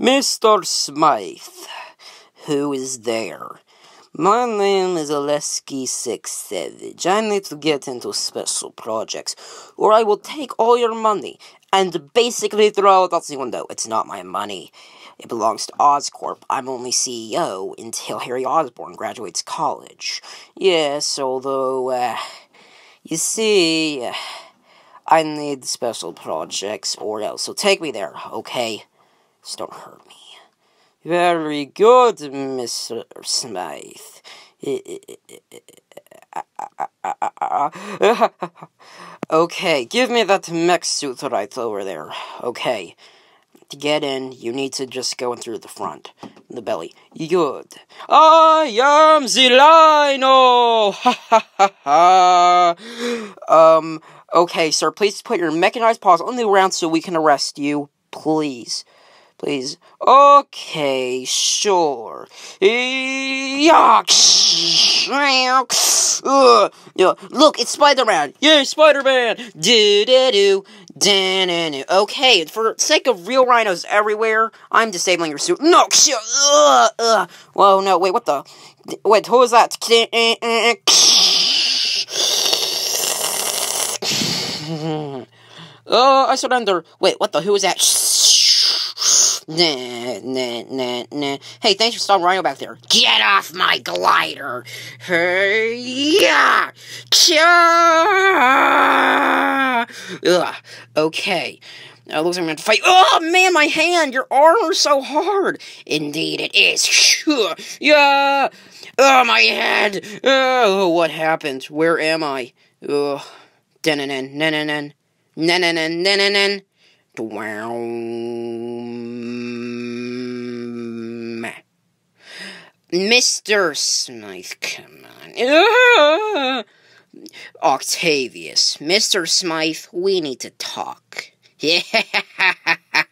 Mr. Smythe, who is there? My name is Oleski Six Savage. I need to get into special projects, or I will take all your money and basically throw it out the window. It's not my money. It belongs to Oscorp. I'm only CEO until Harry Osborn graduates college. Yes, although, you see, I need special projects or else. So take me there, okay? Just don't hurt me. Very good, Mr. Smythe. Okay, give me that mech suit right over there. Okay. To get in, you need to just go in through the front. The belly. Good. I am the Lino! Ha ha ha! Okay, sir, please put your mechanized paws on the ground so we can arrest you. Please. Please. Okay, sure. Yeah. Look, it's Spider-Man. Yay, Spider-Man. Do-do-do. Okay, for the sake of real rhinos everywhere, I'm disabling your suit. No. Whoa, no, wait, what the? Wait, who is that? I surrender. Wait, what the? Who is that? Nah. Hey, thanks for stopping Rhino back there. Get off my glider! Yeah! Okay. Now it looks like I'm going to fight. Oh, man, my hand! Your arm is so hard! Indeed it is. Yeah! Oh, my head! Oh, what happened? Where am I? Ugh. Mr. Smythe, come on. Octavius, Mr. Smythe, we need to talk. Yeah.